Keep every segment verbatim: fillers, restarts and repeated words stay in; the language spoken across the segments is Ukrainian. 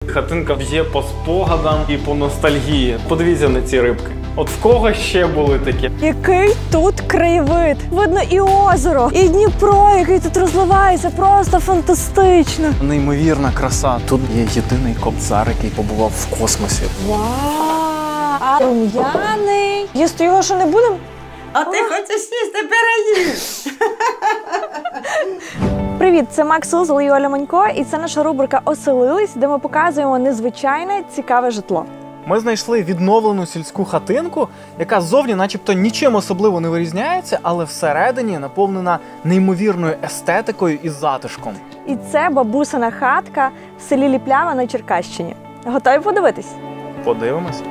Хатинка б'є по спогадам і по ностальгії. Подивіться на ці рибки. От в кого ще були такі? Який тут краєвид! Видно і озеро, і Дніпро, який тут розливається, просто фантастично. Неймовірна краса. Тут є єдиний кобзар, який побував в космосі. Вау! А рум'яний. Їсти його що не будемо? А ти хочеш їсти пироги? Привіт, це Макс Узол і Оля Манько, і це наша рубрика «Оселились», де ми показуємо незвичайне, цікаве житло. Ми знайшли відновлену сільську хатинку, яка ззовні начебто нічим особливо не вирізняється, але всередині наповнена неймовірною естетикою і затишком. І це бабусина хатка в селі Ліплява на Черкащині. Готові подивитись? Подивимось.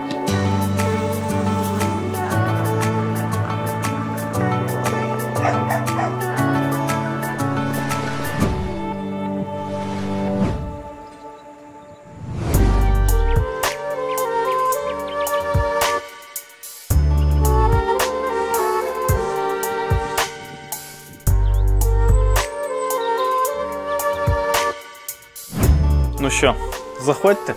Ну що, заходьте.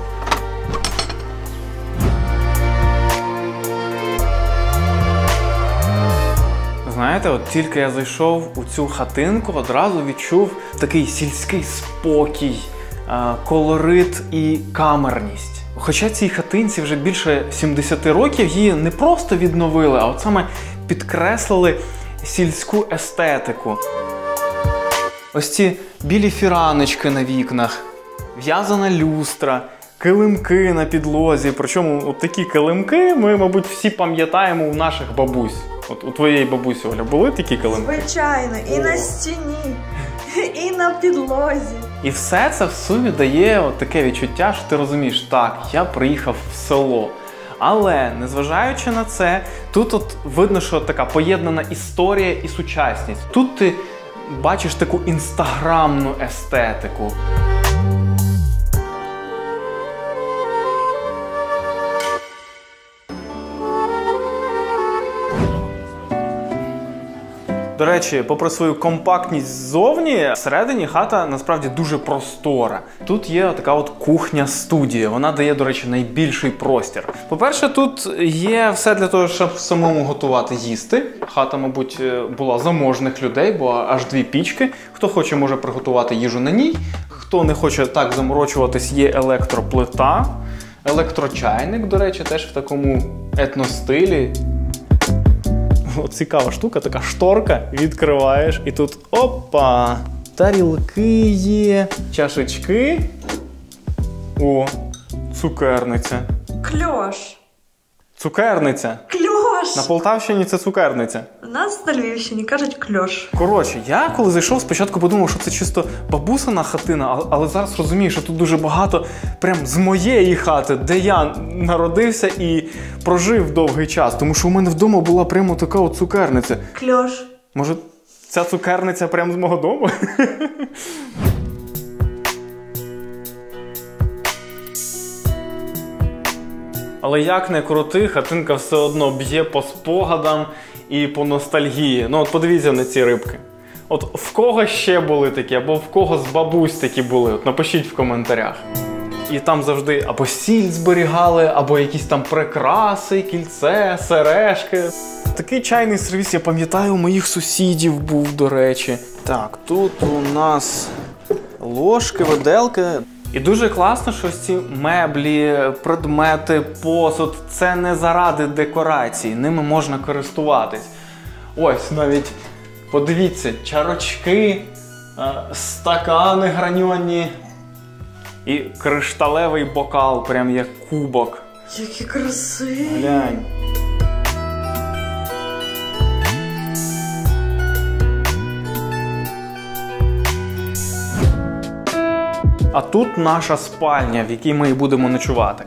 Знаєте, от тільки я зайшов у цю хатинку, одразу відчув такий сільський спокій, колорит і камерність. Хоча цій хатинці вже більше сімдесяти років, її не просто відновили, а от саме підкреслили сільську естетику. Ось ці білі фіраночки на вікнах, в'язана люстра, килимки на підлозі. Причому от такі килимки ми, мабуть, всі пам'ятаємо у наших бабусь. От у твоєї бабусі, Оля, були такі килимки? Звичайно, і О. на стіні, і на підлозі. І все це в сумі дає от таке відчуття, що ти розумієш, так, я приїхав в село. Але, незважаючи на це, тут от видно, що така поєднана історія і сучасність. Тут ти бачиш таку інстаграмну естетику. До речі, попри свою компактність ззовні, всередині хата насправді дуже простора. Тут є така от кухня-студія. Вона дає, до речі, найбільший простір. По-перше, тут є все для того, щоб самому готувати їсти. Хата, мабуть, була заможних людей, бо аж дві пічки. Хто хоче, може приготувати їжу на ній. Хто не хоче так заморочуватись, є електроплита. Електрочайник, до речі, теж в такому етностилі. От цікава штука, така шторка, відкриваєш і тут опа! Тарілки є, чашечки. О, цукерниця. Кльош. Цукерниця. Кльош. На Полтавщині це цукерниця. У нас на Львівщині кажуть кльош. Коротше, я коли зайшов, спочатку подумав, що це чисто бабусина хатина, але зараз розумію, що тут дуже багато прям з моєї хати, де я народився і прожив довгий час. Тому що у мене вдома була прямо така от цукерниця. Кльош. Може, ця цукерниця прямо з мого дому? Але як не крути, хатинка все одно б'є по спогадам і по ностальгії. Ну от подивіться на ці рибки. От в кого ще були такі, або в кого з бабусь такі були? От напишіть в коментарях. І там завжди або сіль зберігали, або якісь там прикраси, кільце, сережки. Такий чайний сервіс, я пам'ятаю, у моїх сусідів був, до речі. Так, тут у нас ложки, виделки. І дуже класно, що ці меблі, предмети, посуд – це не заради декорації, ними можна користуватись. Ось навіть, подивіться, чарочки, стакани граньонні і кришталевий бокал, прям як кубок. Які красиві! Глянь. А тут наша спальня, в якій ми і будемо ночувати.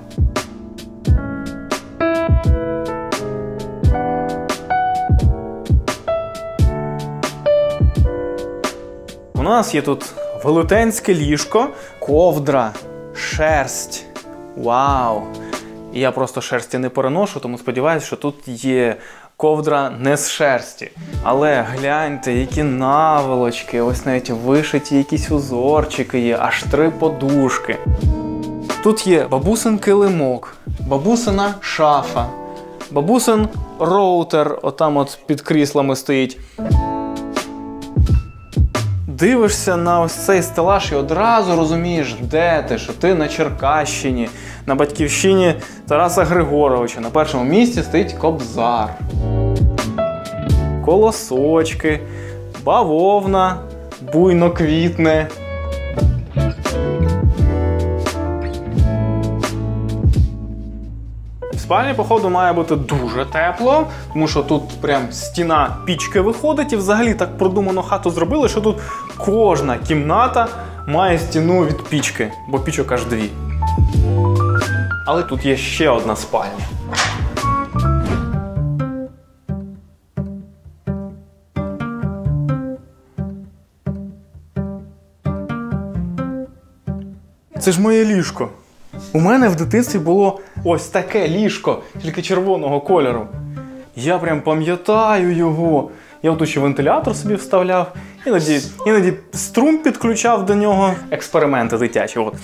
У нас є тут велетенське ліжко, ковдра, шерсть. Вау! І я просто шерсті не переношу, тому сподіваюся, що тут є ковдра не з шерсті. Але гляньте, які наволочки, ось навіть вишиті якісь узорчики є, аж три подушки. Тут є бабусин килимок, бабусина шафа, бабусин роутер, отам от під кріслами стоїть. Дивишся на ось цей стелаж і одразу розумієш, де ти, що ти на Черкащині, на батьківщині Тараса Григоровича. На першому місці стоїть Кобзар. Колосочки, бавовна, буйно квітне. В спальні, походу, має бути дуже тепло, тому що тут прям стіна пічки виходить і взагалі так продумано хату зробили, що тут кожна кімната має стіну від пічки, бо пічок аж дві. Але тут є ще одна спальня. Це ж моє ліжко. У мене в дитинстві було ось таке ліжко, тільки червоного кольору. Я прям пам'ятаю його. Я тут ще вентилятор собі вставляв, іноді, іноді струм підключав до нього. Експерименти дитячі. От.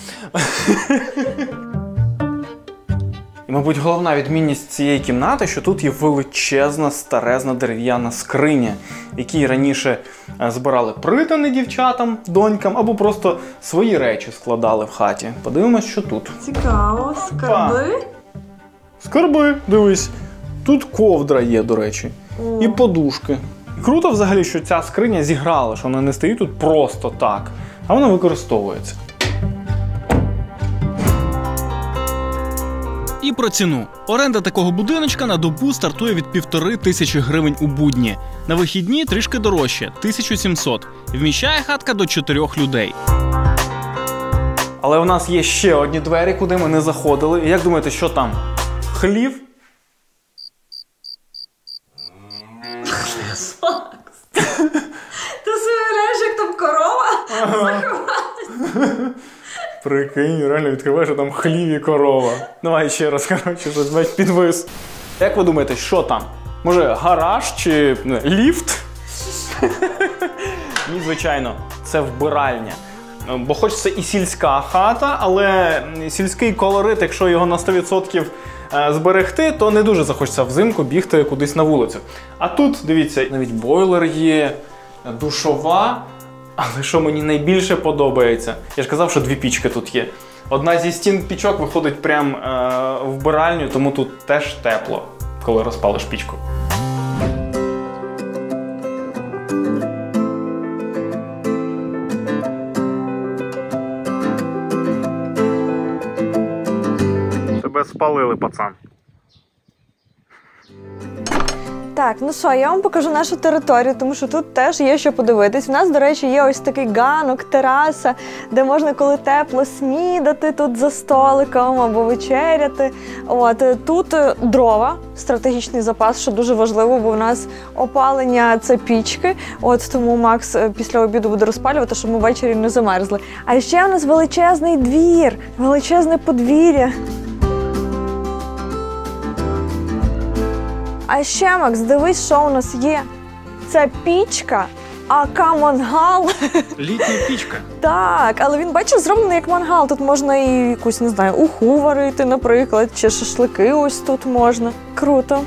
І, мабуть, головна відмінність цієї кімнати, що тут є величезна, старезна дерев'яна скриня, в якій раніше збирали притани дівчатам, донькам, або просто свої речі складали в хаті. Подивимось, що тут. Цікаво, скарби. Скарби, дивись. Тут ковдра є, до речі, О. і подушки. І круто взагалі, що ця скриня зіграла, що вона не стоїть тут просто так, а вона використовується. І про ціну. Оренда такого будиночка на добу стартує від півтори тисячі гривень у будні. На вихідні трішки дорожче – тисяча сімсот. Вміщає хатка до чотирьох людей. Але у нас є ще одні двері, куди ми не заходили. І як думаєте, що там? Хлів? Ти собі уявляєш, як там корова заховалась? Прикинь, реально відкриваєш, а там хлів і корова. Давай ще раз, коротше, щось бач, підвис. Як ви думаєте, що там? Може, гараж чи не, ліфт? Ні, звичайно, це вбиральня. Бо хоч це і сільська хата, але сільський колорит, якщо його на сто відсотків зберегти, то не дуже захочеться взимку бігти кудись на вулицю. А тут, дивіться, навіть бойлер є, душова. Але що мені найбільше подобається, я ж казав, що дві пічки тут є. Одна зі стін пічок виходить прямо е, в вбиральню, тому тут теж тепло, коли розпалиш пічку. Тебе спалили, пацан. Так, ну що, я вам покажу нашу територію, тому що тут теж є що подивитись. У нас, до речі, є ось такий ганок, тераса, де можна, коли тепло, снідати тут за столиком або вечеряти. От, тут дрова, стратегічний запас, що дуже важливо, бо у нас опалення – це пічки. От, тому Макс після обіду буде розпалювати, щоб ми ввечері не замерзли. А ще у нас величезний двір, величезне подвір'я. А ще, Макс, дивись, що у нас є. Це пічка, ака мангал. Літня пічка. Так, але він, бачиш, зроблений як мангал. Тут можна і якусь, не знаю, уху варити, наприклад, чи шашлики ось тут можна. Круто.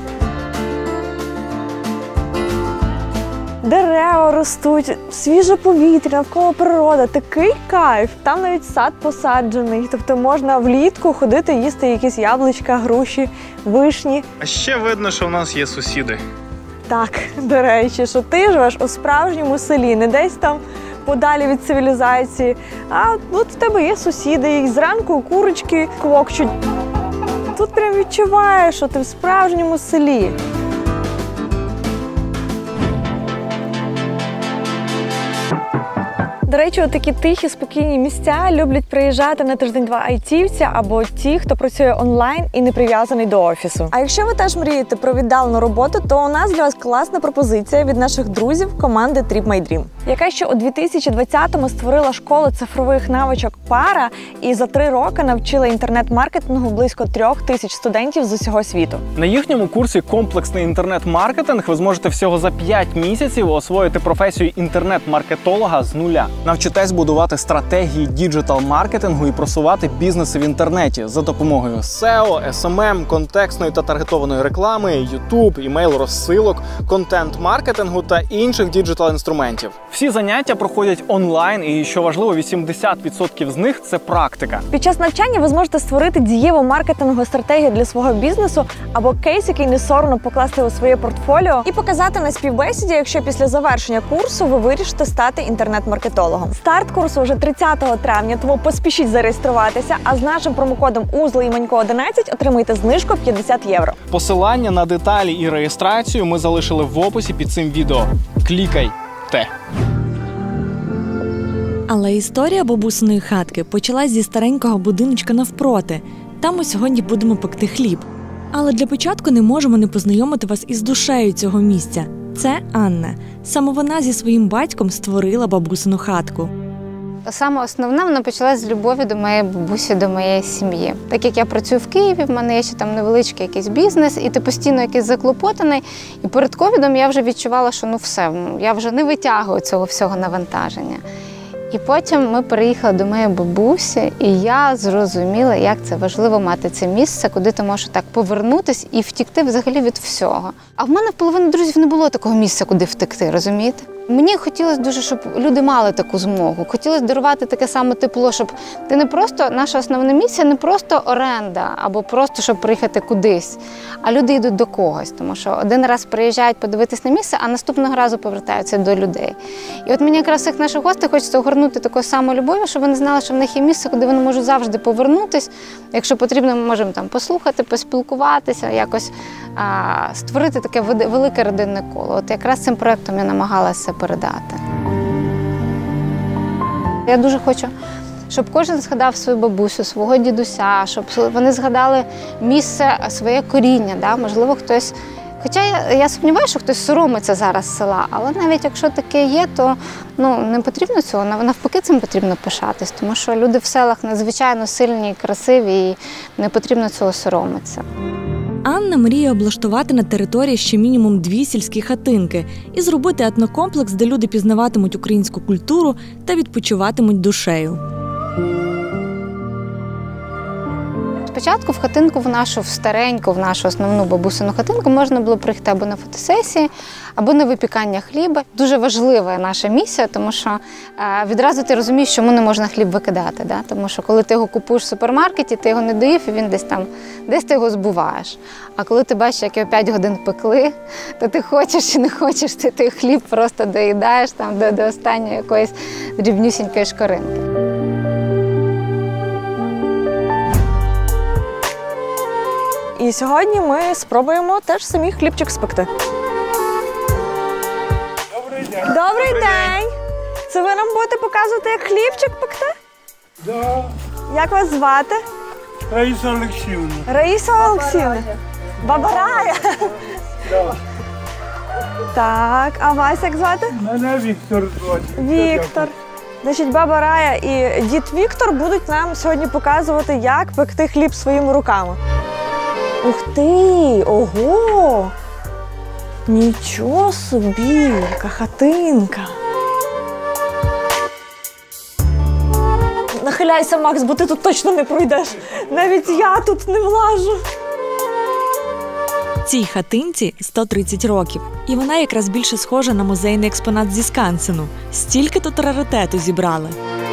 Дерева ростуть, свіже повітря, навколо природа. Такий кайф. Там навіть сад посаджений. Тобто можна влітку ходити їсти якісь яблучка, груші, вишні. А ще видно, що в нас є сусіди. Так, до речі, що ти живеш у справжньому селі, не десь там подалі від цивілізації. А от в тебе є сусіди, і зранку курочки квокчуть. Тут прям відчуваєш, що ти в справжньому селі. До речі, такі тихі, спокійні місця люблять приїжджати на тиждень-два айтівці або ті, хто працює онлайн і не прив'язаний до офісу. А якщо ви теж мрієте про віддалену роботу, то у нас для вас класна пропозиція від наших друзів команди Trip My Dream, яка ще у дві тисячі двадцятому створила школу цифрових навичок Пара і за три роки навчила інтернет-маркетингу близько трьох тисяч студентів з усього світу. На їхньому курсі «Комплексний інтернет-маркетинг» ви зможете всього за п'ять місяців освоїти професію інтернет-маркетолога з нуля. Навчитесь будувати стратегії діджитал-маркетингу і просувати бізнеси в інтернеті за допомогою сео, ес ем ем, контекстної та таргетованої реклами, ютуб, імейл-розсилок, контент-маркетингу та інших діджитал-інструментів. Всі заняття проходять онлайн і, що важливо, вісімдесят відсотків з них – це практика. Під час навчання ви зможете створити дієву маркетингову стратегію для свого бізнесу або кейс, який не соромно покласти у своє портфоліо і показати на співбесіді, якщо після завершення курсу ви вирішите стати інтернет-маркетологом. Старт курсу вже тридцятого травня, тому поспішіть зареєструватися, а з нашим промокодом узли і манько одинадцять отримайте знижку п'ятдесят євро. Посилання на деталі і реєстрацію ми залишили в описі під цим відео. Клікайте! Але історія бабусиної хатки почалась зі старенького будиночка навпроти. Там ми сьогодні будемо пекти хліб. Але для початку не можемо не познайомити вас із душею цього місця. Це Анна. Саме вона зі своїм батьком створила бабусину хатку. Саме основне, вона почалась з любові до моєї бабусі, до моєї сім'ї. Так як я працюю в Києві, в мене є ще там невеличкий якийсь бізнес, і ти постійно якийсь заклопотаний. І перед ковідом я вже відчувала, що ну все, я вже не витягую цього всього навантаження. І потім ми переїхали до моєї бабусі, і я зрозуміла, як це важливо мати це місце, куди ти можеш так повернутися і втікти взагалі від всього. А в мене в половині друзів не було такого місця, куди втекти, розумієте? Мені хотілося дуже, щоб люди мали таку змогу. Хотілося дарувати таке саме тепло, щоб ти не просто, наша основна місія не просто оренда, або просто, щоб приїхати кудись, а люди йдуть до когось. Тому що один раз приїжджають подивитись на місце, а наступного разу повертаються до людей. І от мені якраз цих наших гостей хочеться огорнути такою самою любов'ю, щоб вони знали, що в них є місце, куди вони можуть завжди повернутись. Якщо потрібно, ми можемо там послухати, поспілкуватися, якось а, створити таке велике родинне коло. От якраз цим проєктом я намагалася передати. Я дуже хочу, щоб кожен згадав свою бабусю, свого дідуся, щоб вони згадали місце, своє коріння. Да? Можливо, хтось... Хоча я, я сумніваюся, що хтось соромиться зараз села, але навіть якщо таке є, то ну, не потрібно цього, навпаки цим потрібно пишатись, тому що люди в селах надзвичайно сильні і красиві, і не потрібно цього соромитися. Анна мріє облаштувати на території ще мінімум дві сільські хатинки і зробити етнокомплекс, де люди пізнаватимуть українську культуру та відпочиватимуть душею. Спочатку в хатинку в нашу, в стареньку, в нашу основну бабусину хатинку можна було приїхати або на фотосесії, або на випікання хліба. Дуже важлива наша місія, тому що е, відразу ти розумієш, чому не можна хліб викидати. Да? Тому що коли ти його купуєш в супермаркеті, ти його не доїв, і він десь там, десь ти його збуваєш. А коли ти бачиш, як його п'ять годин пекли, то ти хочеш чи не хочеш, ти той хліб просто доїдаєш там, до, до останньої якоїсь дрібнюсінької шкоринки. І сьогодні ми спробуємо теж самі хлібчик спекти. Добрий день. Добрий день! Це ви нам будете показувати, як хлібчик пекти? Да. Як вас звати? Раїса Олексіївна. Раїса Олексіївна. Баба Рая. Да. Так, а вас як звати? Мене Віктор звати. Віктор. Значить, баба Рая і дід Віктор будуть нам сьогодні показувати, як пекти хліб своїми руками. Ух ти! Ого! Нічого собі! Яка хатинка! Нахиляйся, Макс, бо ти тут точно не пройдеш. Навіть я тут не влажу. Цій хатинці сто тридцять років. І вона якраз більше схожа на музейний експонат зі Скансену. Стільки тут раритету зібрали.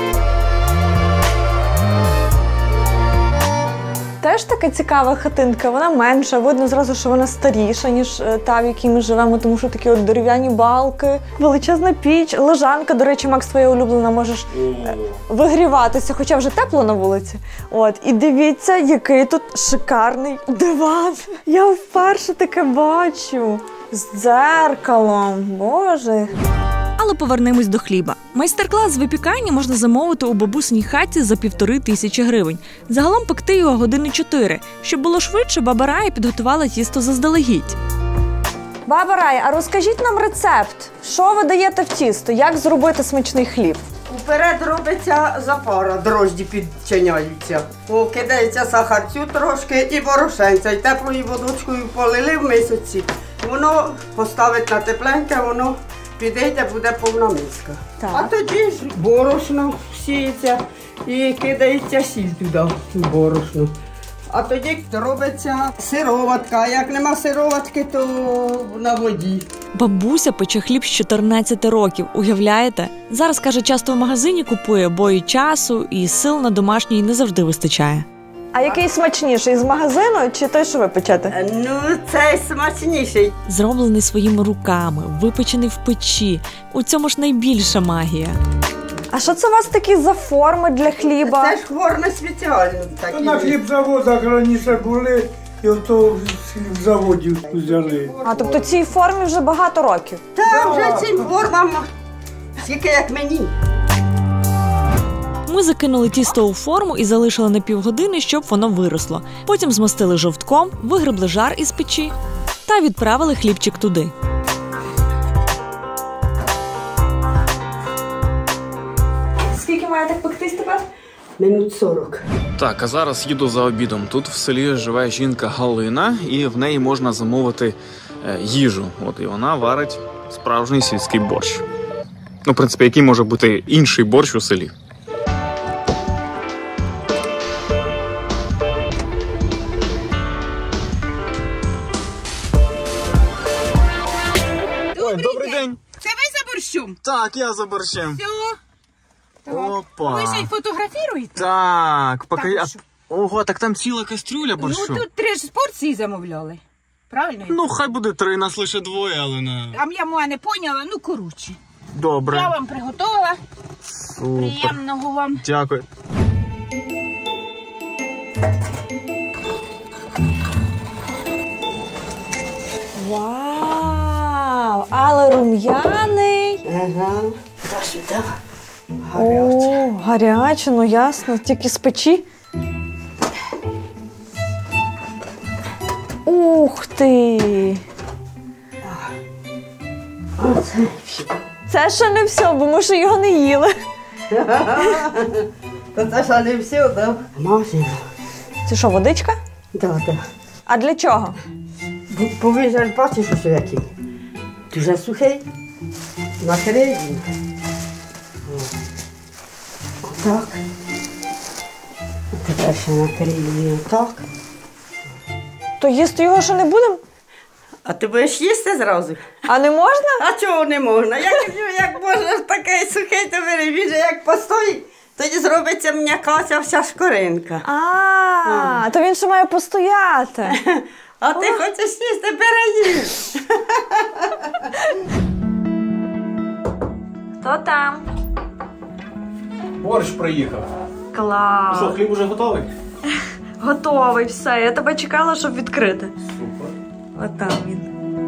Теж така цікава хатинка, вона менша, видно зразу, що вона старіша, ніж та, в якій ми живемо, тому що такі от дерев'яні балки, величезна піч, лежанка, до речі, Макс, твоя улюблена, можеш вигріватися, хоча вже тепло на вулиці. От, і дивіться, який тут шикарний диван. Я вперше таке бачу. З дзеркалом, боже. Але повернемось до хліба. Майстер-клас з випікання можна замовити у бабусиній хаті за півтори тисячі гривень. Загалом пекти його години чотири. Щоб було швидше, баба Рая підготувала тісто заздалегідь. Баба Рая, а розкажіть нам рецепт. Що ви даєте в тісто? Як зробити смачний хліб? Уперед робиться запара, дрожджі підчиняються. Кидається сахарцю трошки і борошенця, і теплою водичкою полили в мисочці. Воно поставить на тепленьке, воно підійде, буде повна миска. Так. А тоді ж борошно сіється і кидається сіль туди, в борошно. А тоді робиться сироватка, а як нема сироватки, то на воді. Бабуся пече хліб з чотирнадцяти років, уявляєте? Зараз, каже, часто в магазині купує, бо і часу, і сил на домашній не завжди вистачає. А який смачніший, з магазину чи той, що ви печете? Ну, цей смачніший. Зроблений своїми руками, випечений в печі. У цьому ж найбільша магія. А що це у вас такі за форми для хліба? Це ж форми спеціальні такі. На хлібзаводах раніше були, і ото з хлібзаводів взяли. А, тобто цій формі вже багато років? Та вже цим формам, скільки як мені. Ми закинули тісто у форму і залишили на півгодини, щоб воно виросло. Потім змастили жовтком, вигребли жар із печі та відправили хлібчик туди. Скільки має так пектись тепер? Минут сорок. Так, а зараз їду за обідом. Тут в селі живе жінка Галина, і в неї можна замовити е, їжу. От і вона варить справжній сільський борщ. Ну, в принципі, який може бути інший борщ у селі? Ой, добрий день. Це ви за борщом? Так, я за борщем. Все. Опа. Ви ще й фотографіруєте? Так, поки... Так, а... що? Ого, так там ціла кастрюля борщу. Ну тут три ж порції замовляли. Правильно? Ну, хай буде три, нас лише двоє, але не... А я моя не поняла, ну коротше. Добре. Я вам приготувала. Супер. Приємного вам. Дякую. Вау! Але рум'яний. Ага. Та сюди. О, гаряче, ну ясно, тільки з печі. Ух ти! Оце все. Це ще не все, бо ми ще його не їли. Та це ж не все, да? Масина. Це що, водичка? Да, да. А для чого? Повіжеш, бачиш, що який. Дуже сухий. Накрий. Отак. Тепер ще накрий отак. То їсти його ще не будемо? А ти будеш їсти зразу? А не можна? А чого не можна? Як, як можна такий сухий, то виріже, як постоїть, тоді зробиться м'яка ця вся шкоринка. А, то він ще має постояти. А ти хочеш їсти, переїж. Хто там? Борщ приїхав. Клас. Що, хліб уже готовий? Готовий, все. Я тебе чекала, щоб відкрити. Супер. Отам він.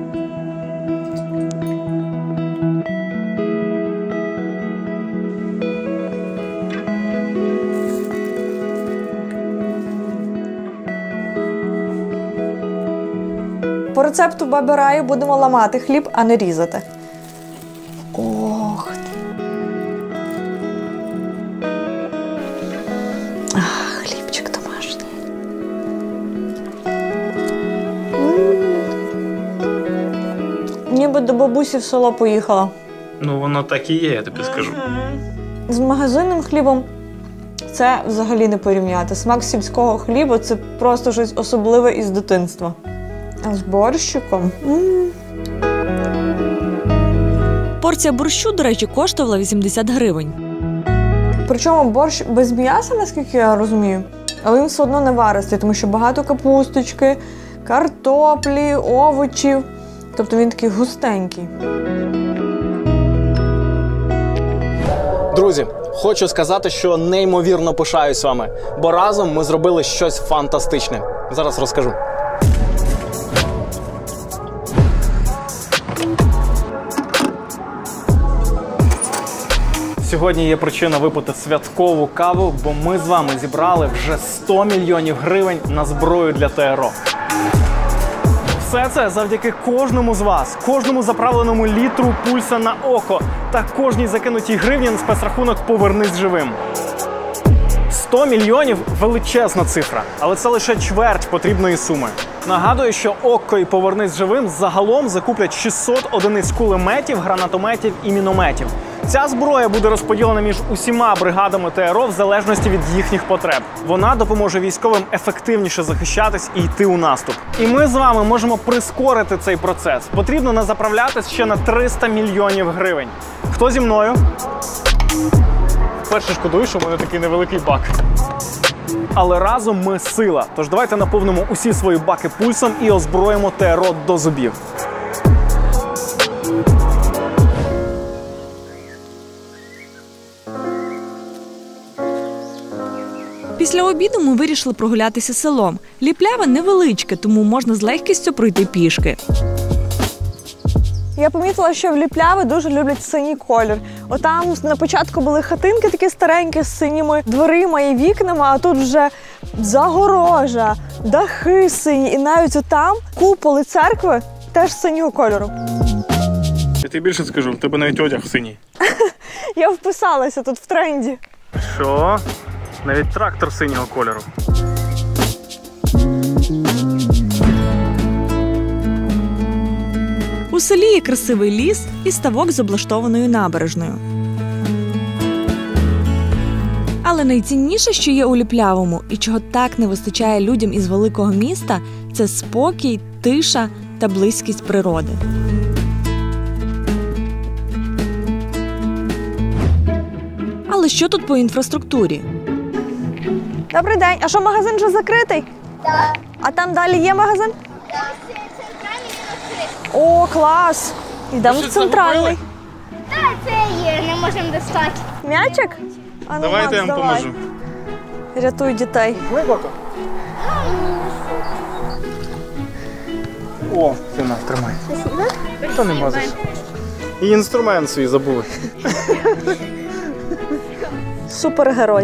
По рецепту баби Раї будемо ламати хліб, а не різати. Ох ти. Ах, хлібчик домашній. Ніби до бабусі в село поїхала. Ну, воно так і є, я тобі скажу. З магазинним хлібом це взагалі не порівняти. Смак сільського хліба – це просто щось особливе із дитинства. А з борщиком? М-м. Порція борщу, до речі, коштувала вісімдесят гривень. Причому борщ без м'яса, наскільки я розумію, але він все одно не варистий, тому що багато капусточки, картоплі, овочів. Тобто він такий густенький. Друзі, хочу сказати, що неймовірно пишаюсь вами, бо разом ми зробили щось фантастичне. Зараз розкажу. Сьогодні є причина випити святкову каву, бо ми з вами зібрали вже сто мільйонів гривень на зброю для ТРО. Все це завдяки кожному з вас, кожному заправленому літру пульса на око та кожній закинутій гривні на спецрахунок «Повернись живим». сто мільйонів – величезна цифра, але це лише чверть потрібної суми. Нагадую, що «Окко» і «Повернись живим» загалом закуплять шістсот одиниць кулеметів, гранатометів і мінометів. Ця зброя буде розподілена між усіма бригадами ТРО в залежності від їхніх потреб. Вона допоможе військовим ефективніше захищатись і йти у наступ. І ми з вами можемо прискорити цей процес. Потрібно назаправлятись ще на триста мільйонів гривень. Хто зі мною? Перше шкодую, що в мене такий невеликий бак. Але разом ми сила. Тож давайте наповнимо усі свої баки пульсом і озброїмо ТРО до зубів. Після обіду ми вирішили прогулятися селом. Ліпляве невеличке, тому можна з легкістю пройти пішки. Я помітила, що в Ліпляві дуже люблять синій колір. Отам на початку були хатинки такі старенькі з синіми дверима і вікнами, а тут вже загорожа, дахи сині. І навіть отам куполи церкви теж синього кольору. Я тобі більше скажу, в тебе навіть одяг синій. Я вписалася тут в тренді. Що? Навіть трактор синього кольору. У селі є красивий ліс і ставок з облаштованою набережною. Але найцінніше, що є у Ліплявому і чого так не вистачає людям із великого міста – це спокій, тиша та близькість природи. Але що тут по інфраструктурі? Добрий день. А що, магазин вже закритий? Так. А там далі є магазин? Так, це центральний відкритий. О, клас! Йдемо в центральний. Так, це є, не можемо достати. М'ячик? А ну, Давайте Макс, я вам давай. поможу. Рятуй дітей. Глибоко. О, сина, тримай. Та не можеш. І інструмент свій забули. Супергерой.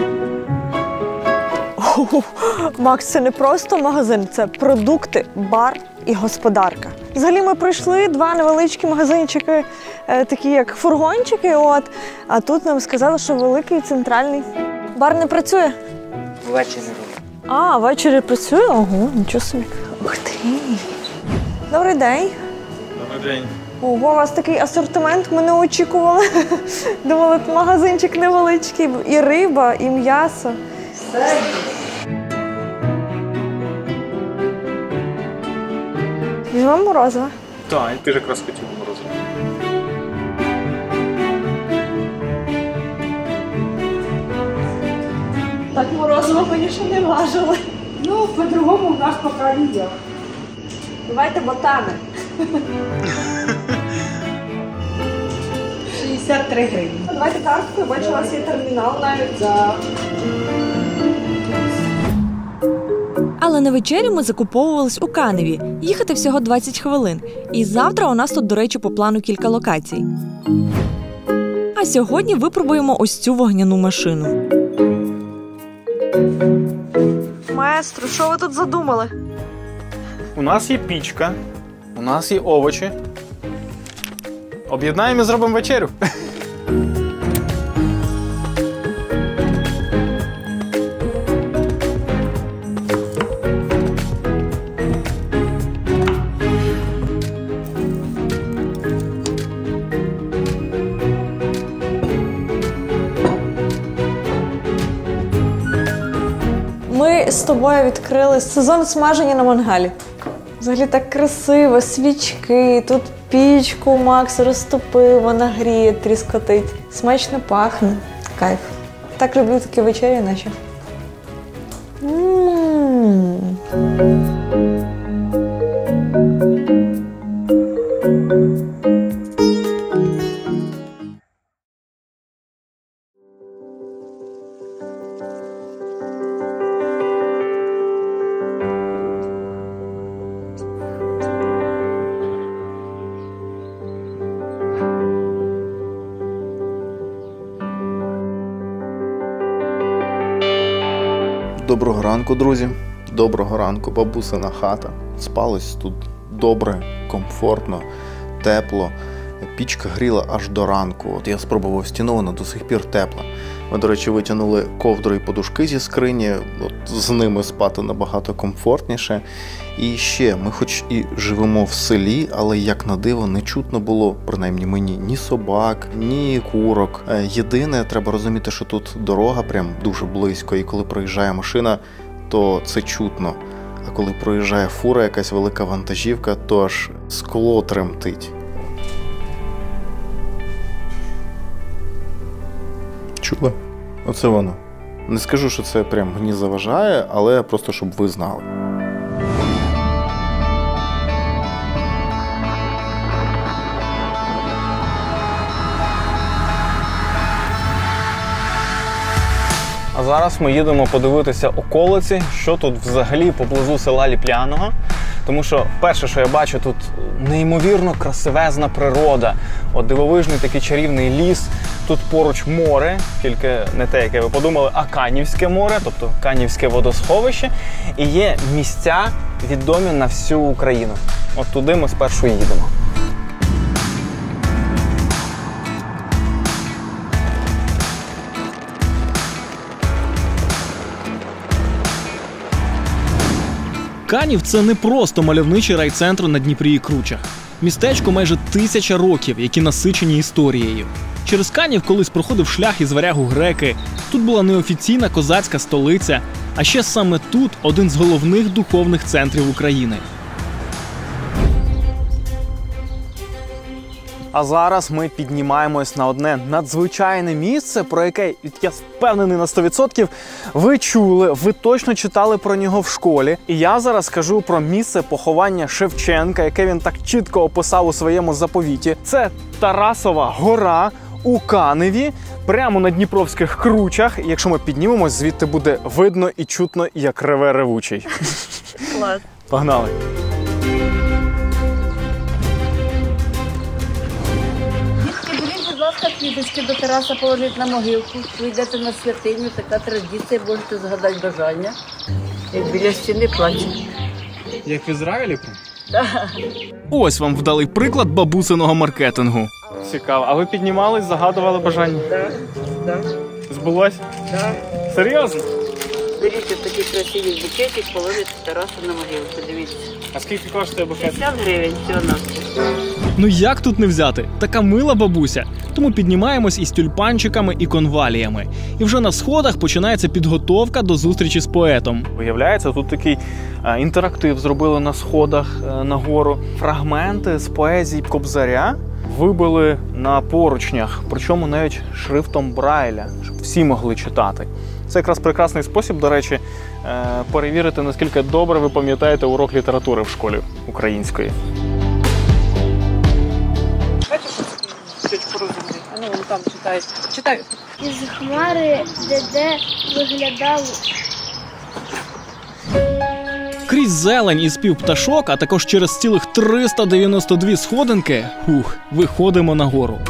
О, Макс, це не просто магазин, це продукти, бар і господарка. Взагалі ми пройшли два невеличкі магазинчики, е, такі як фургончики, от, а тут нам сказали, що великий центральний. Бар не працює? Ввечері. А, ввечері працює? Ого, нічого собі. Ух ти. Добрий день. Добрий день. Ого, у вас такий асортимент, ми не очікували. Думали, магазинчик невеличкий, і риба, і м'ясо. Візьмемо морозиво. Так, і ти ж якраз хотів морозиво. Так морозиво, звісно, не важили. Ну, по-другому у нас пока ніяк. Давайте ботани. шістдесят три гривні. Давайте карткою, бачу, у вас є термінал навіть. За... Але на вечерю ми закуповувались у Каневі. Їхати всього двадцять хвилин. І завтра у нас тут, до речі, по плану кілька локацій. А сьогодні випробуємо ось цю вогняну машину. Маестро, що ви тут задумали? У нас є пічка, у нас є овочі. Об'єднаємо і зробимо вечерю. Ми з тобою відкрили сезон смаження на мангалі. Взагалі так красиво, свічки, тут пічку Макс розтопив, вона гріє, тріскотить. Смачно пахне. Кайф. Так люблю такі вечері наші. М-м-м. Доброго ранку, друзі. Доброго ранку, бабусина хата. Спалось тут добре, комфортно, тепло. Пічка гріла аж до ранку. От я спробував стіну, вона до сих пір тепла. Ми, до речі, витягнули ковдру і подушки зі скрині, от з ними спати набагато комфортніше. І ще, ми хоч і живемо в селі, але, як на диво, не чутно було, принаймні мені, ні собак, ні курок. Єдине, треба розуміти, що тут дорога прям дуже близько, і коли проїжджає машина, то це чутно. А коли проїжджає фура, якась велика вантажівка, то аж скло тремтить. Чули? Оце воно. Не скажу, що це прям мені заважає, але просто, щоб ви знали. А зараз ми їдемо подивитися околиці, що тут взагалі поблизу села Ліпляного. Тому що перше, що я бачу, тут неймовірно красивезна природа. От дивовижний такий чарівний ліс. Тут поруч море, тільки не те, яке ви подумали, а Канівське море, тобто Канівське водосховище. І є місця, відомі на всю Україну. От туди ми спершу їдемо. Канів – це не просто мальовничий райцентр на Дніпрі і Кручах. Містечко майже тисяча років, які насичені історією. Через Канів колись проходив шлях із варягу греки, тут була неофіційна козацька столиця, а ще саме тут один з головних духовних центрів України. А зараз ми піднімаємось на одне надзвичайне місце, про яке, я впевнений на сто відсотків, ви чули, ви точно читали про нього в школі. І я зараз скажу про місце поховання Шевченка, яке він так чітко описав у своєму заповіті. Це Тарасова гора у Каневі, прямо на Дніпровських Кручах. І якщо ми піднімемось, звідти буде видно і чутно, як реве ревучий. Клас. Погнали! Будь ласка, квіточки до Тараса положить на могилку. Ви йдете на святиню, така традиція, можете згадати бажання. Як біля стіни плаче. Як в Ізраїлі? Так. Ось вам вдалий приклад бабусиного маркетингу. Цікаво. А ви піднімались, загадували бажання? Так, так. Збулось? Так. Серйозно? Беріть такий красивий букетик, положите Тарасу на могилку, дивіться. А скільки коштує букет? п'ятдесят гривень, всього на все. Ну як тут не взяти? Така мила бабуся. Тому піднімаємось із тюльпанчиками і конваліями. І вже на сходах починається підготовка до зустрічі з поетом. Виявляється, тут такий е, інтерактив зробили на сходах е, на гору. Фрагменти з поезії Кобзаря вибили на поручнях, причому навіть шрифтом Брайля, щоб всі могли читати. Це якраз прекрасний спосіб, до речі, е, перевірити, наскільки добре ви пам'ятаєте урок літератури в школі української. А ну, вон там читають. Читаю. Із хмари де-де виглядав. Крізь зелень і спів пташок, а також через цілих триста дев'яносто дві сходинки, ух, виходимо на гору.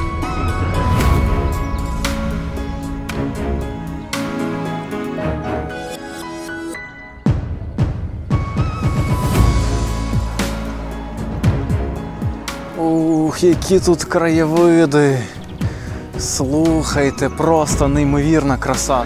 Ух, які тут краєвиди! Слухайте, просто неймовірна краса.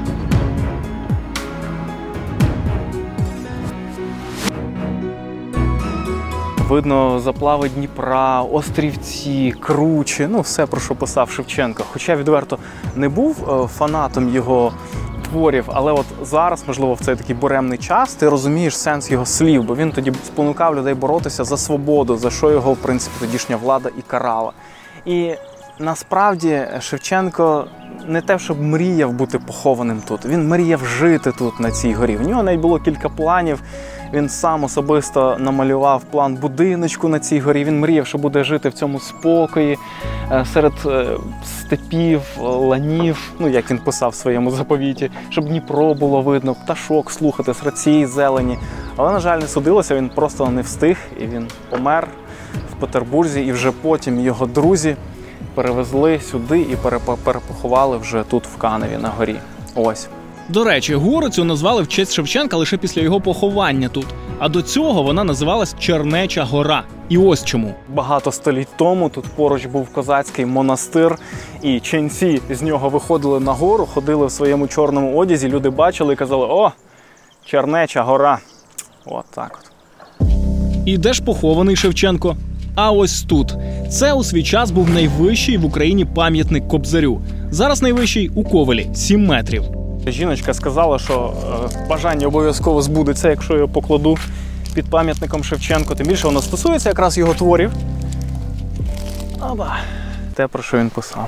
Видно заплави Дніпра, острівці, кручі, ну все, про що писав Шевченко. Хоча відверто не був фанатом його творів, але от зараз, можливо, в цей такий буремний час, ти розумієш сенс його слів, бо він тоді спонукав людей боротися за свободу, за що його, в принципі, тодішня влада і карала. І насправді Шевченко не те, щоб мріяв бути похованим тут, він мріяв жити тут, на цій горі. В нього навіть було кілька планів, він сам особисто намалював план будиночку на цій горі, він мріяв, що буде жити в цьому спокої, серед степів, ланів, ну, як він писав в своєму заповіті, щоб Дніпро було видно, пташок слухати серед цієї зелені. Але, на жаль, не судилося, він просто не встиг, і він помер в Петербурзі, і вже потім його друзі перевезли сюди і перепоховали вже тут, в Каневі, на горі. Ось. До речі, гору цю назвали в честь Шевченка лише після його поховання тут. А до цього вона називалась Чернеча гора. І ось чому. Багато століть тому тут поруч був козацький монастир, і ченці з нього виходили на гору, ходили в своєму чорному одязі, люди бачили і казали: «О, Чернеча гора». От так от. І де ж похований Шевченко? А ось тут. Це у свій час був найвищий в Україні пам'ятник Кобзарю. Зараз найвищий у Ковелі – сім метрів. Жіночка сказала, що е, бажання обов'язково збудеться, якщо я його покладу під пам'ятником Шевченко. Тим більше воно стосується якраз його творів. Оба. Те, про що він писав.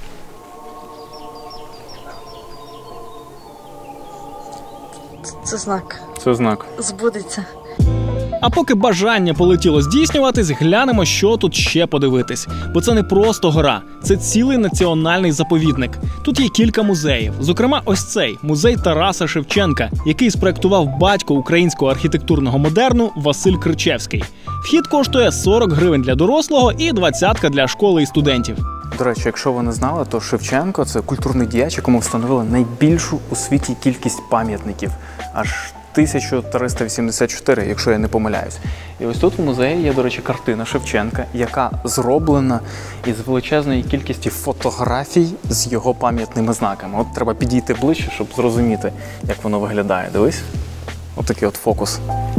Це знак. Це знак. Збудеться. А поки бажання полетіло здійснюватись, глянемо, що тут ще подивитись. Бо це не просто гора, це цілий національний заповідник. Тут є кілька музеїв. Зокрема, ось цей – музей Тараса Шевченка, який спроектував батько українського архітектурного модерну Василь Кричевський. Вхід коштує сорок гривень для дорослого і двадцятка для школи і студентів. До речі, якщо ви не знали, то Шевченко – це культурний діяч, якому встановили найбільшу у світі кількість пам'ятників. Аж тисяча триста вісімдесят чотири, якщо я не помиляюсь. І ось тут в музеї є, до речі, картина Шевченка, яка зроблена із величезної кількості фотографій з його пам'ятними знаками. От треба підійти ближче, щоб зрозуміти, як воно виглядає. Дивись. От такий от фокус.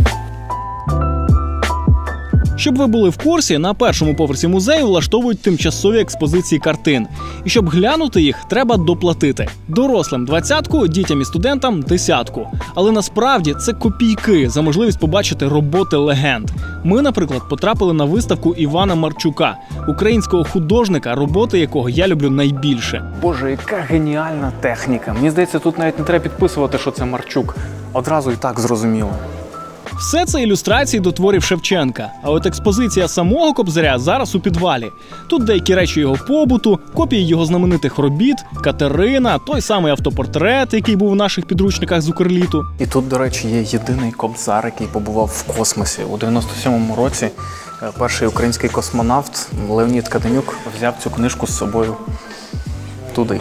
Щоб ви були в курсі, на першому поверсі музею влаштовують тимчасові експозиції картин. І щоб глянути їх, треба доплатити. Дорослим – двадцятку, дітям і студентам – десятку. Але насправді це копійки за можливість побачити роботи легенд. Ми, наприклад, потрапили на виставку Івана Марчука, українського художника, роботи якого я люблю найбільше. Боже, яка геніальна техніка. Мені здається, тут навіть не треба підписувати, що це Марчук. Одразу і так зрозуміло. Все це ілюстрації до творів Шевченка. А от експозиція самого Кобзаря зараз у підвалі. Тут деякі речі його побуту, копії його знаменитих робіт, Катерина, той самий автопортрет, який був у наших підручниках з Укрліту. І тут, до речі, є єдиний Кобзар, який побував в космосі. У дев'яносто сьомому році перший український космонавт Леонід Каденюк взяв цю книжку з собою туди.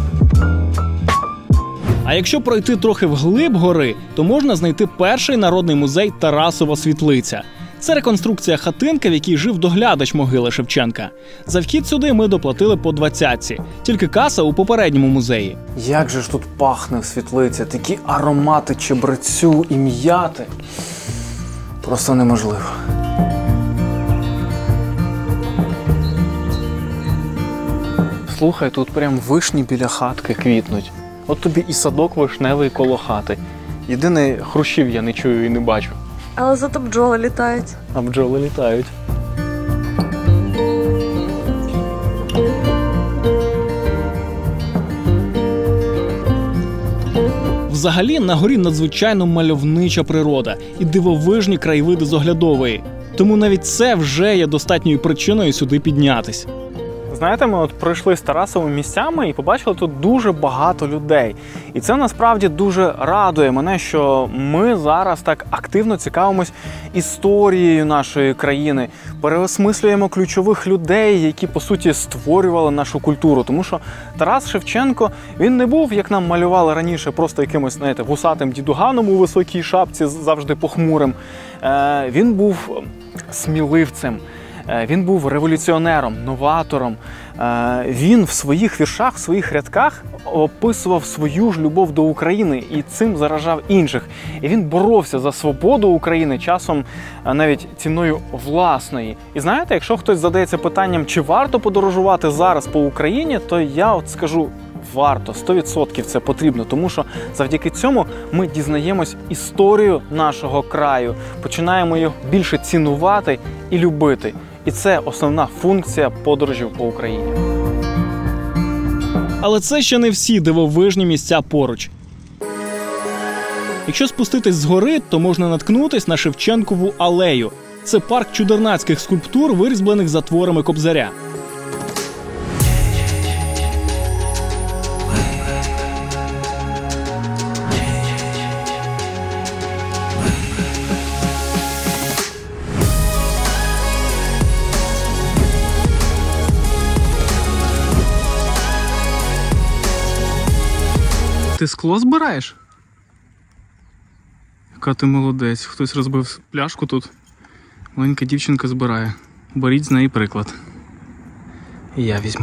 А якщо пройти трохи вглиб гори, то можна знайти перший народний музей Тарасова світлиця. Це реконструкція хатинки, в якій жив доглядач могили Шевченка. За вхід сюди ми доплатили по двадцятці. Тільки каса у попередньому музеї. Як же ж тут пахне в світлиці, такі аромати чебрецю і м'яти. Просто неможливо. Слухай, тут прям вишні біля хатки квітнуть. От тобі і садок вишневий коло хати. Єдине, хрущів я не чую і не бачу. Але зато бджоли літають. А бджоли літають. Взагалі, на горі надзвичайно мальовнича природа і дивовижні краєвиди з оглядової. Тому навіть це вже є достатньою причиною сюди піднятись. Знаєте, ми от пройшли з Тарасовими місцями і побачили тут дуже багато людей. І це насправді дуже радує мене, що ми зараз так активно цікавимось історією нашої країни, переосмислюємо ключових людей, які, по суті, створювали нашу культуру. Тому що Тарас Шевченко, він не був, як нам малювали раніше, просто якимось, знаєте, вусатим дідуганом у високій шапці, завжди похмурим. Е, він був сміливцем. Він був революціонером, новатором. Він в своїх віршах, в своїх рядках описував свою ж любов до України і цим заражав інших. І він боровся за свободу України, часом навіть ціною власної. І знаєте, якщо хтось задається питанням, чи варто подорожувати зараз по Україні, то я от скажу, варто, сто відсотків це потрібно, тому що завдяки цьому ми дізнаємось історію нашого краю, починаємо його більше цінувати і любити. І це основна функція подорожів по Україні. Але це ще не всі дивовижні місця поруч. Якщо спуститись з гори, то можна наткнутись на Шевченкову алею. Це парк чудернацьких скульптур, вирізблених за творами Кобзаря. Ти скло збираєш? Яка ти молодець. Хтось розбив пляшку тут. Маленька дівчинка збирає. Беріть з неї приклад. І я візьму.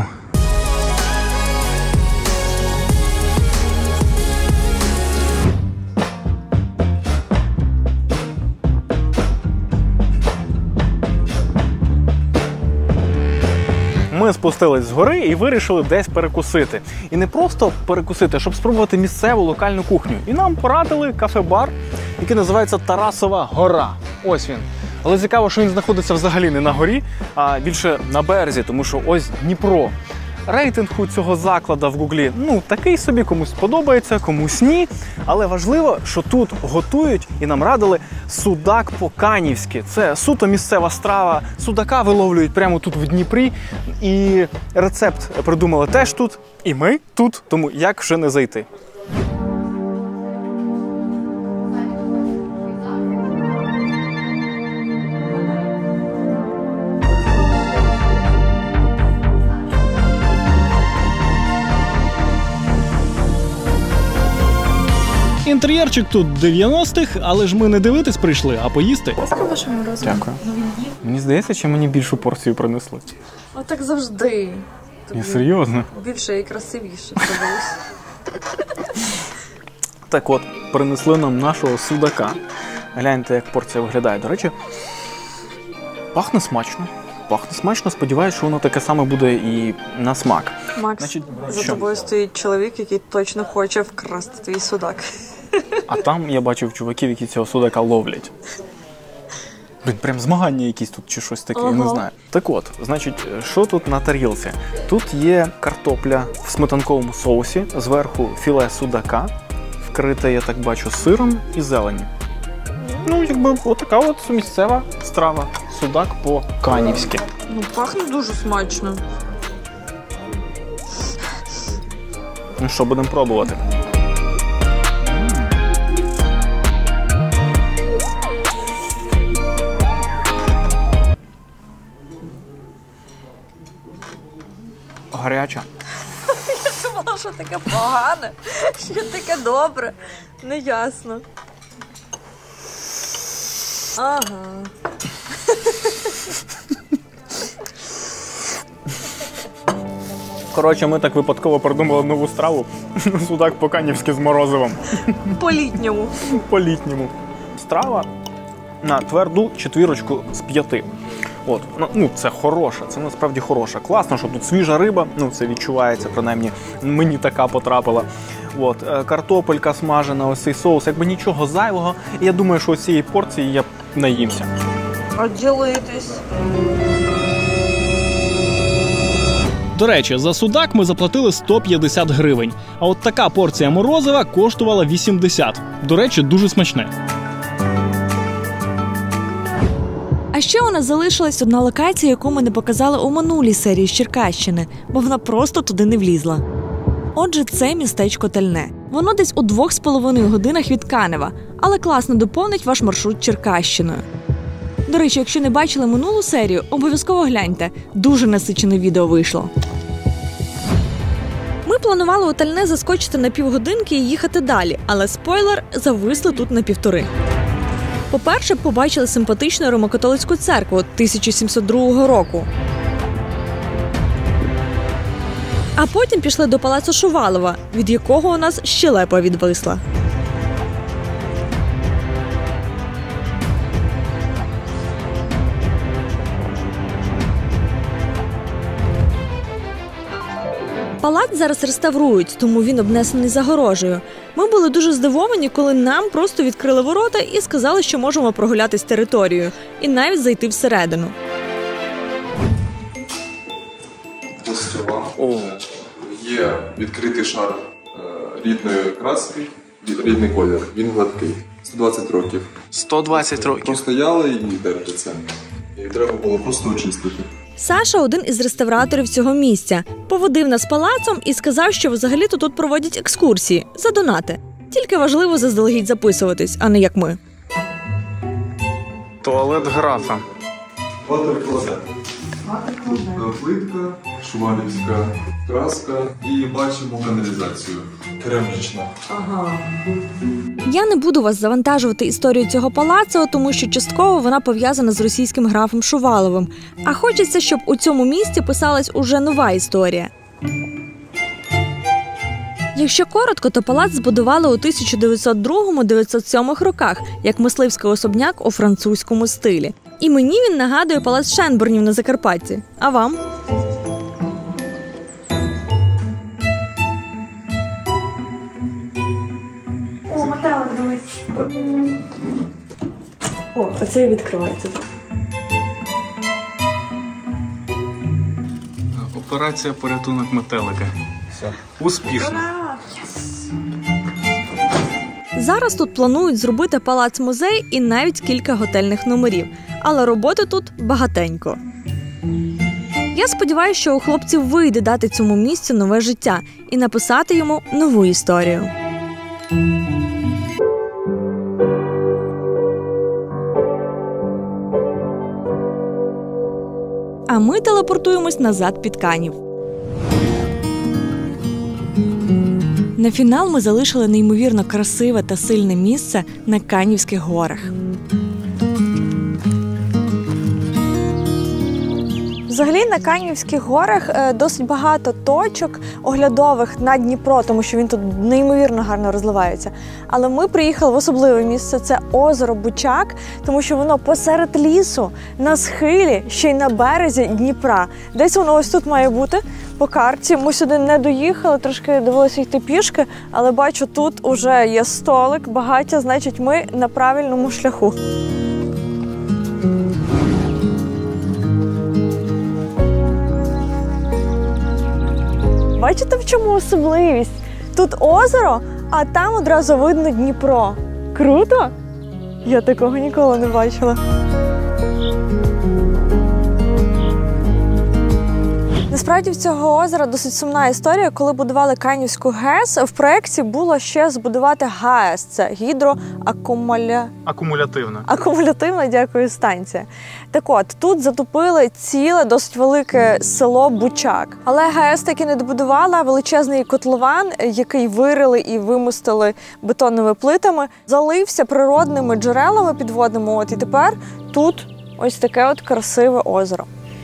Ми спустились з гори і вирішили десь перекусити. І не просто перекусити, а щоб спробувати місцеву локальну кухню. І нам порадили кафе-бар, який називається Тарасова гора. Ось він. Але цікаво, що він знаходиться взагалі не на горі, а більше на березі, тому що ось Дніпро. Рейтинг у цього закладу в Гуглі, ну, такий собі, комусь подобається, комусь ні. Але важливо, що тут готують і нам радили судак по-канівськи. Це суто місцева страва. Судака виловлюють прямо тут в Дніпрі. І рецепт придумали теж тут. І ми тут, тому як вже не зайти. Інтер'єрчик тут дев'яностих, але ж ми не дивитись прийшли, а поїсти. Дякую. Мені здається, чи мені більшу порцію принесли? А так завжди. Ні, серйозно? Більше і красивіше подивись. Так от, принесли нам нашого судака. Гляньте, як порція виглядає. До речі, пахне смачно. Пахне смачно, сподіваюся, що воно таке саме буде і на смак. Макс, Значить, за що? тобою стоїть чоловік, який точно хоче вкрасти твій судак. А там я бачив чуваків, які цього судака ловлять. Блін, прям змагання якісь тут чи щось таке, ага. Я не знаю. Так от, значить, що тут на тарілці? Тут є картопля в сметанковому соусі, зверху філе судака, вкрите, я так бачу, сиром і зеленню. Ну, якби, отака от місцева страва. Судак по-канівськи. Ну, пахне дуже смачно. Ну що, будемо пробувати. Гаряча. Я думала, що таке погане, що таке добре. Неясно. Ага. Коротше, ми так випадково придумали нову страву. Судак по-канівськи з морозивом. По-літньому. По-літньому. Страва на тверду четвірочку з п'яти. От, ну, це хороша, це насправді хороша. Класно, що тут свіжа риба, ну, це відчувається, принаймні, мені така потрапила. От, картопелька смажена, ось цей соус, якби нічого зайвого. І я думаю, що ось цієї порції я наїмся. А ділитись? До речі, за судак ми заплатили сто п'ятдесят гривень, а от така порція морозива коштувала вісімдесят. До речі, дуже смачне. А ще у нас залишилась одна локація, яку ми не показали у минулій серії з Черкащини, бо вона просто туди не влізла. Отже, це містечко Тальне. Воно десь у двох з половиною годинах від Канева, але класно доповнить ваш маршрут Черкащиною. До речі, якщо не бачили минулу серію, обов'язково гляньте. Дуже насичене відео вийшло. Ми планували у Тальне заскочити на півгодинки і їхати далі, але спойлер – зависли тут на півтори. По-перше, побачили симпатичну римокатолицьку церкву тисяча сімсот другого року. А потім пішли до палацу Шувалова, від якого у нас щелепа відвисла. Палац зараз реставрують, тому він обнесений загорожею. Ми були дуже здивовані, коли нам просто відкрили ворота і сказали, що можемо прогулятись територією і навіть зайти всередину. О. Є відкритий шар рідної краски, рідний колір. Він гладкий. сто двадцять років. сто двадцять років. Простояли і держаться. І треба було просто очистити. Саша – один із реставраторів цього місця. Поводив нас палацом і сказав, що взагалі-то тут проводять екскурсії за донати. Тільки важливо заздалегідь записуватись, а не як ми. Туалет графа. Ватер-клозет. Плитка, шувалівська краска і бачимо каналізацію керамічна. Ага. Я не буду вас завантажувати історію цього палацу, тому що частково вона пов'язана з російським графом Шуваловим. А хочеться, щоб у цьому місті писалась уже нова історія. Якщо коротко, то палац збудували у тисяча дев'ятсот другому - дев'ятсот сьомому роках, як мисливський особняк у французькому стилі. І мені він нагадує палац Шенбурнів на Закарпатті. А вам? О, метелик, дивись. О, оце і відкривається. Операція порятунок метелика. Все. Успішно. Зараз тут планують зробити палац-музей і навіть кілька готельних номерів. Але роботи тут багатенько. Я сподіваюся, що у хлопців вийде дати цьому місцю нове життя і написати йому нову історію. А ми телепортуємось назад під Канів. На фінал ми залишили неймовірно красиве та сильне місце на Канівських горах. Взагалі на Канівських горах досить багато точок оглядових на Дніпро, тому що він тут неймовірно гарно розливається. Але ми приїхали в особливе місце – це озеро Бучак, тому що воно посеред лісу, на схилі, ще й на березі Дніпра. Десь воно ось тут має бути по карті. Ми сюди не доїхали, трошки довелося йти пішки, але бачу, тут уже є столик, багаття, значить ми на правильному шляху. Бачите, в чому особливість? Тут озеро, а там одразу видно Дніпро. Круто? Я такого ніколи не бачила. Насправді в цього озера досить сумна історія. Коли будували Канівську ГЕС, в проєкті було ще збудувати ГАЕС. Це гідроакумуля... Акумулятивна. Акумулятивна, дякую, станція. Так от, тут затопили ціле, досить велике село Бучак. Але ГАЕС таки не добудувала. Величезний котлован, який вирили і вимостили бетонними плитами, залився природними джерелами підводними. От, і тепер тут ось таке от красиве озеро.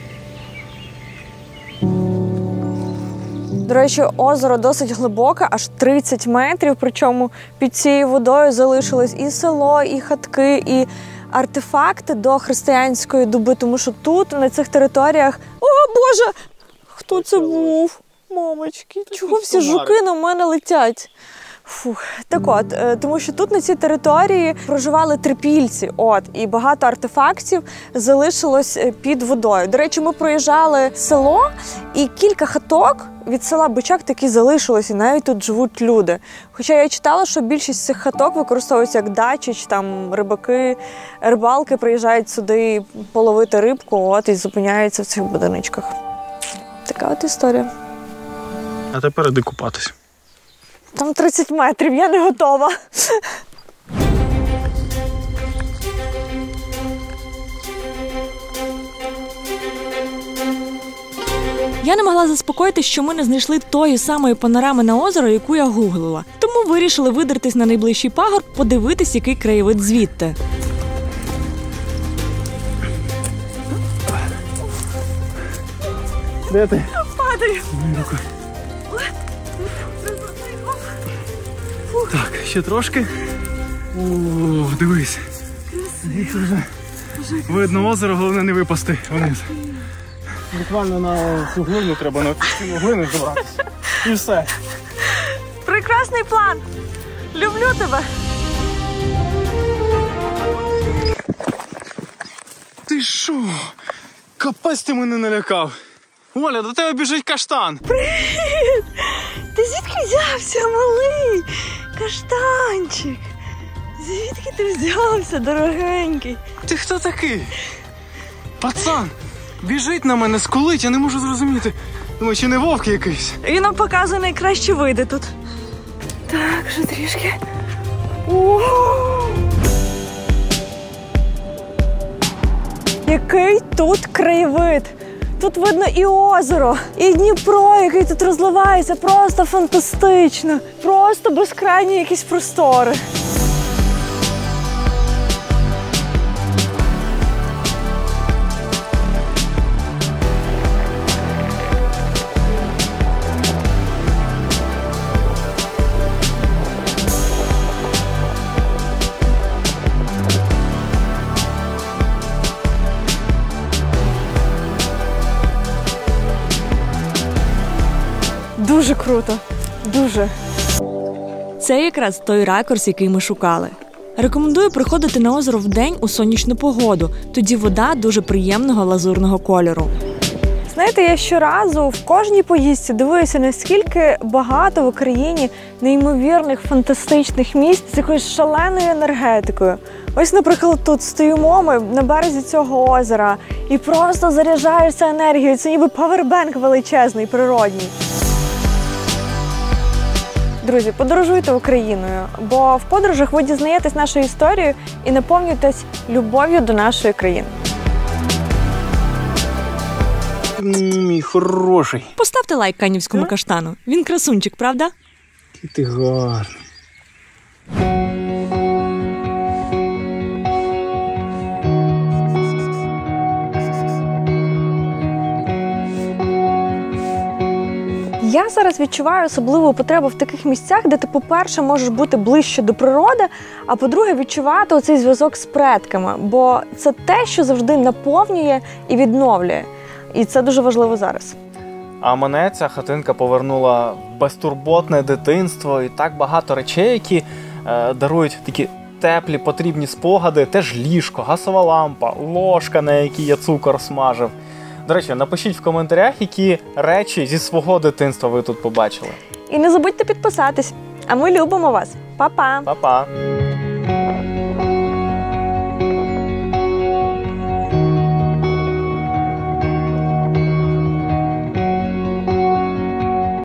До речі, озеро досить глибоке, аж тридцять метрів, причому під цією водою залишилось і село, і хатки, і артефакти до християнської доби, тому що тут, на цих територіях... О, Боже! Хто це був? Мамочки, чого всі жуки на мене летять? Фух. Так от, тому що тут на цій території проживали трипільці, от, і багато артефактів залишилось під водою. До речі, ми проїжджали село, і кілька хаток від села Бучак таки залишилось, і навіть тут живуть люди. Хоча я читала, що більшість цих хаток використовуються як дачі, чи там рибаки, рибалки приїжджають сюди половити рибку, от, і зупиняються в цих будиночках. Така от історія. А тепер іди купатись. Там тридцять метрів, я не готова. Я не могла заспокоїтися, що ми не знайшли тої самої панорами на озеро, яку я гуглила. Тому вирішили видертись на найближчий пагорб, подивитись, який краєвид звідти. Де ти? Падаю. Так, ще трошки. О, дивись. Вже видно озеро, головне не випасти вниз. Буквально на цю глину треба, на цю глину забратися. І все. Прекрасний план. Люблю тебе. Ти що? Капець ти мене налякав. Оля, до тебе біжить каштан. Привіт! Ти звідки взявся, малий? Каштанчик. Звідки ти взявся, дорогенький? Ти хто такий? Пацан, біжить на мене, скулить, я не можу зрозуміти. Думаю, чи не вовк якийсь? Він нам показує найкраще види тут. Так, ще трішки. О! Який тут краєвид! Тут видно і озеро, і Дніпро, який тут розливається. Просто фантастично. Просто безкрайні якісь простори. Дуже круто. Дуже. Це якраз той ракурс, який ми шукали. Рекомендую приходити на озеро вдень у сонячну погоду. Тоді вода дуже приємного лазурного кольору. Знаєте, я щоразу в кожній поїздці дивуюся, наскільки багато в Україні неймовірних, фантастичних місць з якоюсь шаленою енергетикою. Ось, наприклад, тут стоїмо ми на березі цього озера і просто заряджаєшся енергією. Це ніби павербенк величезний, природній. Друзі, подорожуйте Україною, бо в подорожах ви дізнаєтесь нашу історію і наповнюєтесь любов'ю до нашої країни. Мій хороший. Поставте лайк канівському каштану. Він красунчик, правда? Ти гарний. Я зараз відчуваю особливу потребу в таких місцях, де ти, по-перше, можеш бути ближче до природи, а по-друге, відчувати оцей зв'язок з предками, бо це те, що завжди наповнює і відновлює. І це дуже важливо зараз. А мене ця хатинка повернула в безтурботне дитинство і так багато речей, які е, дарують такі теплі, потрібні спогади. Теж ліжко, газова лампа, ложка, на якій я цукор смажив. До речі, напишіть в коментарях, які речі зі свого дитинства ви тут побачили. І не забудьте підписатись. А ми любимо вас. Па-па! Па-па!